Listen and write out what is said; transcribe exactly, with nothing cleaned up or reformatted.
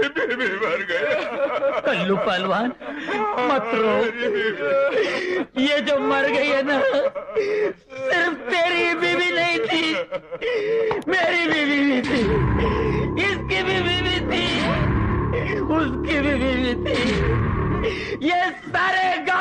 बीबी मर गया। कल्लू पहलवान मत रो, ये जो मर गई है ना सिर्फ तेरी बीबी नहीं थी, मेरी बीबी भी थी, इसकी बीबी भी थी, उसकी बीबी भी थी, ये सारे